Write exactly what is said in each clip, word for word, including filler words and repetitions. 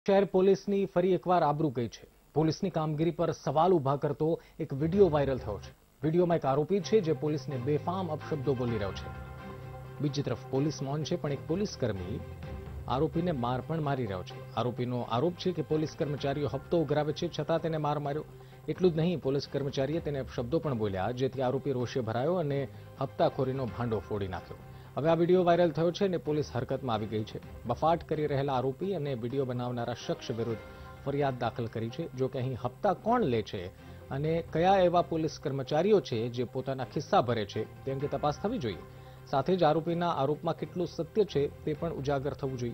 શહેર પોલીસની ફરી એકવાર આબરૂ ગઈ છે। પોલીસની કામગીરી પર સવાલ ઉભા કરતો એક વિડીયો વાયરલ થયો છે। વિડીયોમાં એક આરોપી છે જે પોલીસને બેફામ અપશબ્દો બોલી રહ્યો છે। બીજી તરફ પોલીસ મૌન છે, પણ એક પોલીસકર્મી આરોપીને માર પણ મારી રહ્યો છે। આરોપીનો આરોપ છે કે પોલીસ કર્મચારીઓ હપ્તો ઉઘરાવે છે, છતાં તેને માર માર્યો। એટલું જ નહીં, પોલીસ કર્મચારીએ તેને અપશબ્દો પણ બોલ્યા, જેથી આરોપી રોષે ભરાયો અને હપ્તાખોરીનો ભાંડો ફોડી નાખ્યો। હવે આ વિડીયો વાયરલ થયો છે અને પોલીસ હરકતમાં આવી ગઈ છે। બફાટ કરી રહેલા આરોપી અને વિડીયો બનાવનારા શખ્સ વિરુદ્ધ ફરિયાદ દાખલ કરી છે। જો કે અહીં હપ્તા કોણ લે છે અને કયા એવા પોલીસ કર્મચારીઓ છે જે પોતાના ખિસ્સા ભરે છે તે અંગે તપાસ થવી જોઈએ। સાથે જ આરોપીના આરોપમાં કેટલું સત્ય છે તે પણ ઉજાગર થવું જોઈએ।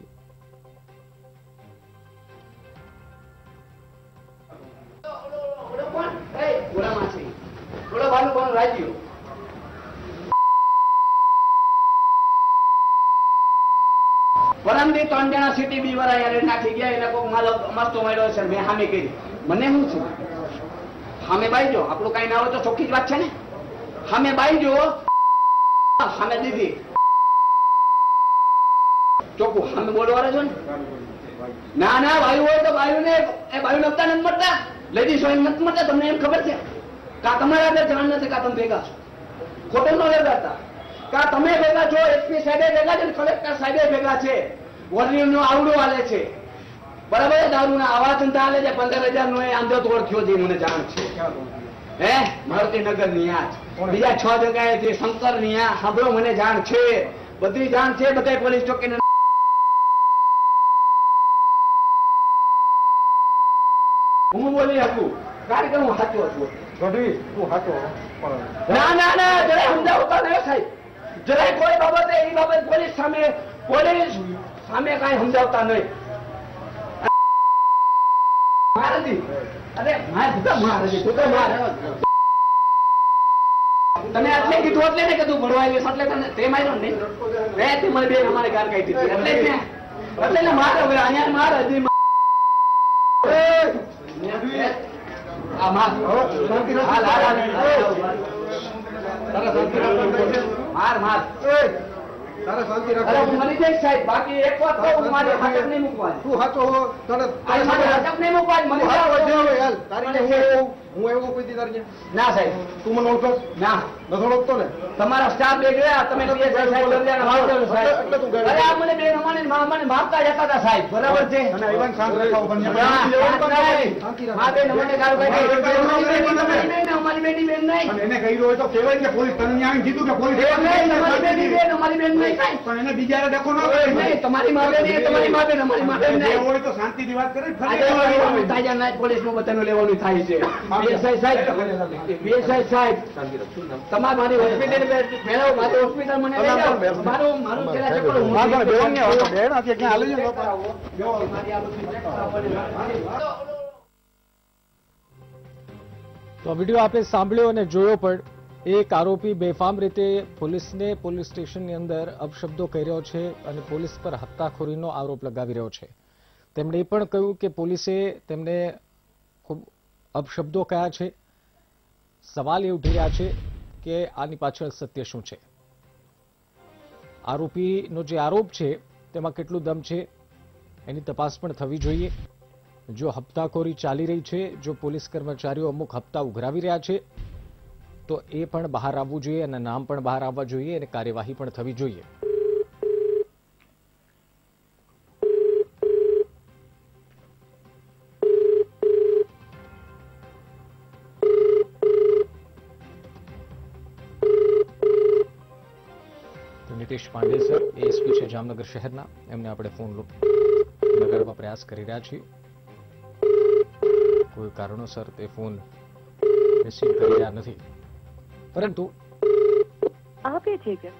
પરમદી ત્રણ જણા સિટી બી વાળા યાર નાખી ગયા, એને કોઈ માલ મસ્તો માર્યો છે, મેં સામે કરી, મને શું છે સામે બાઈ જો, આપણું કઈ ના હોય તો ચોખ્ખી જ વાત છે ને, સામે બાઈ જો, સામે દીધી ચોખ્ખું સામે બોલવા છો ને, ના ના ભાઈ હોય તો ભાઈ ને એ ભાઈ નતા નથી મળતા, લેડીઝ હોય નથી મળતા, તમને એમ ખબર છે કા તમારા અંદર જાણ નથી કા તમે ભેગા છો, ખોટું ન લેતા કા તમે ભેગા છો, એસપી સાહેબે ભેગા છે, કલેક્ટર સાહેબે ભેગા છે, વોલ્યુમ નો આવડો હાલે છે, બરાબર, દારૂ ના આવા ધંધા હાલે છે, પંદર હજાર નો આંધો તોડ થયો છે, મને જાણ છે હે મારુતિનગર ની આ બીજા છ જગ્યાએ છે, શંકર ની આ સાંભળો, મને જાણ છે, બધી જાણ છે, બધા પોલીસ ચોકી હું બોલી શકું કારણ કે હું સાચો છું। ના ના ના જરાય સમજાવતા નહીં સાહેબ, જરાય કોઈ બાબતે એ બાબત પોલીસ સામે પોલીસ સામે કઈ સમજાવતા નહીં। મહારાજી અરે મારે ભૂકા મહારાજી ભૂકા માર તને એટલે કીધું એટલે ને કીધું ભરવાય એટલે તને તે માર્યો નહીં રે, તે મને બે અમારે ગાર કાઢી દીધી એટલે એટલે એટલે માર હવે અહીંયા માર હજી આ માર માર માર મરી જાય સાહેબ, બાકી એક વાત તો મારે હાથક નહીં મૂકવાની, તું હાચો તરત હાથક નહીં મૂકવાની, મને હું એવો કોઈ દી તારી ના સાહેબ, તું મને ઓળખો ના નથી ઓળખતો ને, તમારા સ્ટાફ બે ગયા તમે પીએસઆઈ સાહેબ એટલે તું અરે આ મને બે રમાને મને મારતા જતા હતા સાહેબ, બરાબર છે, અને એવન શાંત રહેતા બન માં બે નમને ગાળ કાઢી નહીં, અમારી બેટી બેન નહીં, અને એને કહી હોય તો કહેવાય કે પોલીસ તને આવીને કીધું કે પોલીસ અમારી બેટી બેન અમારી બેન નહીં, પણ એને બીજાને દેખો ન નહીં, તમારી માં બેન તમારી માં બેન અમારી માં બેન નહીં હોય તો શાંતિથી વાત કરે, તાજા ના પોલીસ નું બધાનું લેવાનું થાય છે। પીએસઆઈ સાહેબ પીએસઆઈ સાહેબ તમારે મારી હોસ્પિટલ મેળવો, મારી હોસ્પિટલ મને લઈ જાઓ, મારું મારું છેલ્લા ચક્કર હું બેન ને બેન આથી ક્યાં હાલી જાવ તો વિડીયો આપે સાંભળ્યો અને જોયો, પણ એક આરોપી બેફામ રીતે પોલીસને પોલીસ સ્ટેશનની અંદર અપશબ્દો કહી રહ્યો છે અને પોલીસ પર હત્યાખોરીનો આરોપ લગાવી રહ્યો છે। તેમણે એ પણ કહ્યું કે પોલીસે તેમને ખૂબ અપશબ્દો કયા છે। સવાલ એ ઉઠી રહ્યા છે કે આની પાછળ સત્ય શું છે। આરોપીનો જે આરોપ છે તેમાં કેટલું દમ છે એની તપાસ પણ થવી જોઈએ। જો હપ્તાખોરી ચાલી રહી છે, જો પોલીસ કર્મચારીઓ અમુક હપ્તા ઉઘરાવી રહ્યા છે તો એ પણ બહાર આવવું જોઈએ અને નામ પણ બહાર આવવા જોઈએ અને કાર્યવાહી પણ થવી જોઈએ। નીતિશ પાંડે સર એએસપી છે જામનગર શહેરના, એમને આપણે ફોન લગાડવા પ્રયાસ કરી રહ્યા છીએ, કોઈ કારણોસર તે ફોન રિસીવ કરી રહ્યા નથી, પરંતુ आपके ठीक है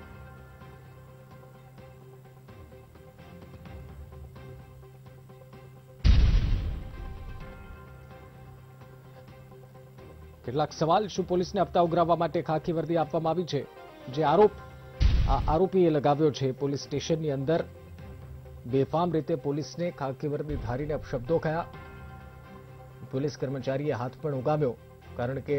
કેટલાક સવાલ, શું પોલીસને હપ્તા ઉઘરાવવા માટે ખાખી વર્દી આપવામાં આવી છે? જે આરોપ આ આરોપીએ લગાવ્યો છે પોલીસ સ્ટેશનની અંદર, બેફામ રીતે પોલીસને ખાખી વર્દી ધારીને અપશબ્દો કહ્યા, પોલીસ કર્મચારીએ હાથ પણ ઉગામ્યો, કારણ કે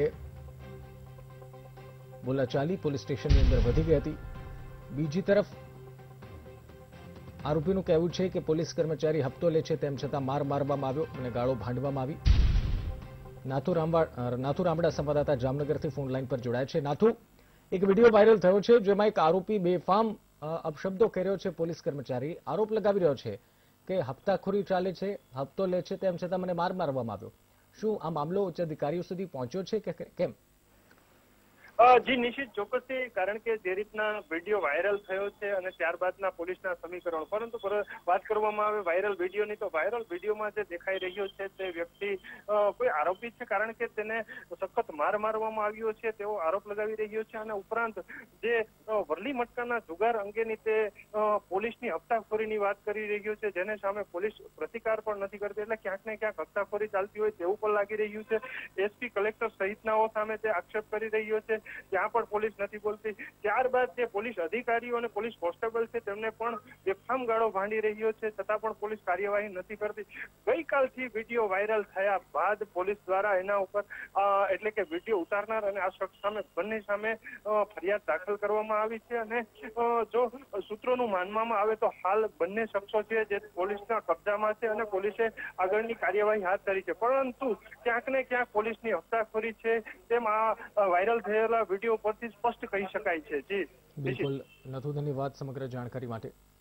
બોલાચાલી પોલીસ સ્ટેશનની અંદર વધી ગઈ હતી। બીજી તરફ આરોપીનું કહેવું છે કે પોલીસ કર્મચારી હપ્તો લે છે તેમ છતાં માર મારવામાં આવ્યો અને ગાળો ભાંડવામાં આવી. નાથુ રામવા નાથુ રામડા સંવાદદાતા જામનગરથી ફોન લાઈન પર જોડાયા છે. નાથુ, એક વિડીયો વાયરલ થયો છે જેમાં એક આરોપી બેફામ અપશબ્દો કર્યો છે. પોલીસ કર્મચારી આરોપ લગાવી રહ્યો છે કે હપ્તાખોરી ચાલે છે, હપ્તો લે છે તેમ છતાં મને માર મારવામાં આવ્યો. શું આ મામલો ઉચ્ચ અધિકારીઓ સુધી પહોંચ્યો છે કે કેમ? જી નિશ્ચિત ચોક્કસથી, કારણ કે જે રીતના વિડીયો વાયરલ થયો છે અને ત્યારબાદના પોલીસના સમીકરણો, પરંતુ વાત કરવામાં આવે વાયરલ વિડીયોની, તો વાયરલ વિડીયોમાં જે દેખાઈ રહ્યો છે તે વ્યક્તિ કોઈ આરોપી છે, કારણ કે તેને સખત માર મારવામાં આવ્યો છે તેવો આરોપ લગાવી રહ્યો છે. અને ઉપરાંત જે વરલી મટકાના જુગાર અંગેની તે પોલીસની હપ્તાખોરીની વાત કરી રહ્યો છે, જેને સામે પોલીસ પ્રતિકાર પણ નથી કરતી. એટલે ક્યાંક ને ક્યાંક હપ્તાખોરી ચાલતી હોય તેવું પણ લાગી રહ્યું છે. એસપી, કલેક્ટર સહિતનાઓ સામે તે આક્ષેપ કરી રહ્યો છે, ત્યાં પણ પોલીસ નથી બોલતી. ત્યારબાદ જે પોલીસ અધિકારીઓ અને પોલીસ કોન્સ્ટેબલ છે તેમને પણ બેફામ ગાળો ભાંડી રહ્યો છે, છતાં પણ પોલીસ કાર્યવાહી નથી કરતી. ગઈકાલથી વિડીયો વાયરલ થયા બાદ પોલીસ દ્વારા એના ઉપર એટલે કે વિડીયો ઉતારનાર અને આ શખ્સ સામે બંને સામે ફરિયાદ દાખલ કરવામાં આવી છે. અને જો સૂત્રોનું માનવામાં આવે તો હાલ બંને શખ્સો છે જે પોલીસના કબજામાં છે અને પોલીસે આગળની કાર્યવાહી હાથ ધરી છે. પરંતુ ક્યાંક ને ક્યાંક પોલીસની હપ્તાખોરી છે તેમ આ વાયરલ થયેલા વિડીયો પરથી સ્પષ્ટ કહી શકાય છે. જી બિલકુલ, નથુ, ધન્યવાદ સમગ્ર જાણકારી માટે.